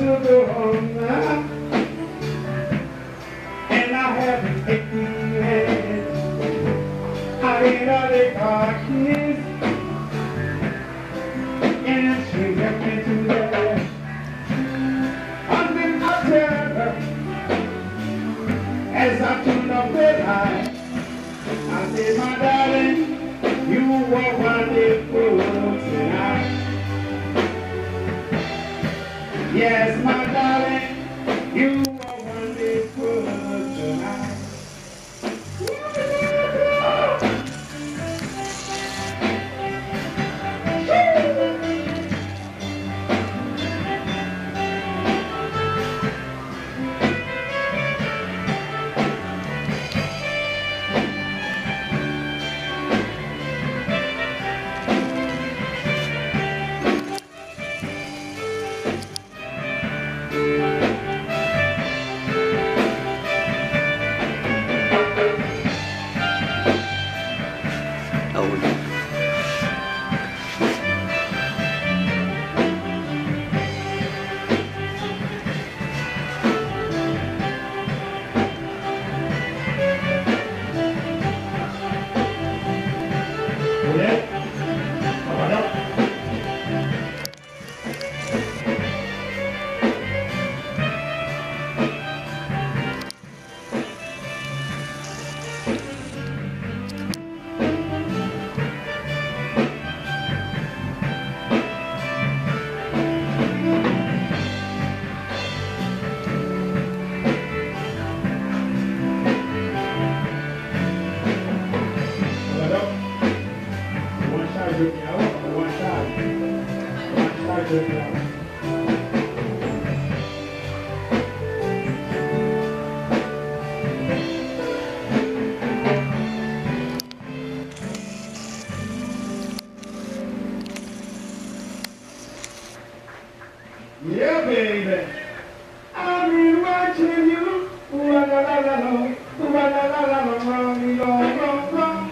to go home now, and I have an aching head. I ain't all the car keys, and she left me to the bed. And then I tell her, as I tune up the light, I say, my darling, you were wonderful tonight. Yes, my darling, you were wonderful tonight. Yeah, baby, I've been watching you. Ooh, la la la la, no. Ooh, la la la la, no, wrong, wrong, wrong, wrong.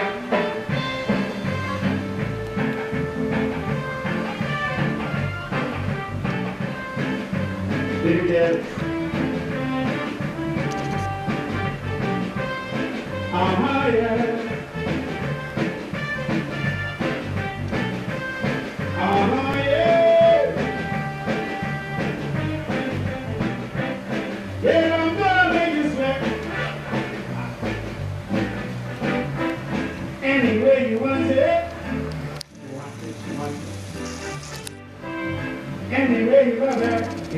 Baby daddy. Yeah. Yeah. Yeah, I'm gonna make you sweat. Any way you want it. Any way you want it.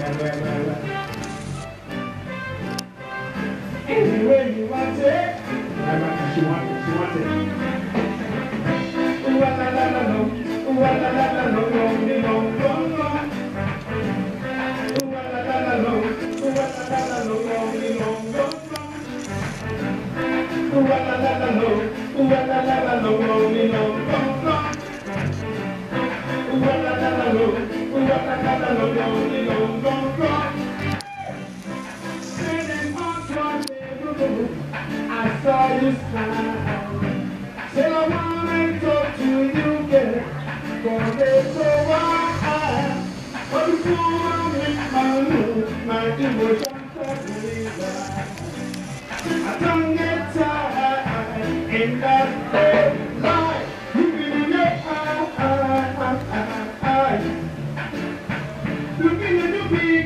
Any way you want it. She wants it. Ooh, la la la la, no. Ooh, la la la la, no, no, no, no, no. Ooh, la la la la, no. Ooh, la la la la, no, no, no, no. Ooh, la la la la, no. Ooh, la la la la, no, no, no, no. Ooh, la la la la, no. Ooh, la la la la, no, no, no, no. Sitting on your table, I saw you smile. Said I wanna talk to you, girl, for it's so wild. But before I make my move, my devotion suddenly dies. I don't get tired in that red light. Looking in your eyes, looking in your eyes.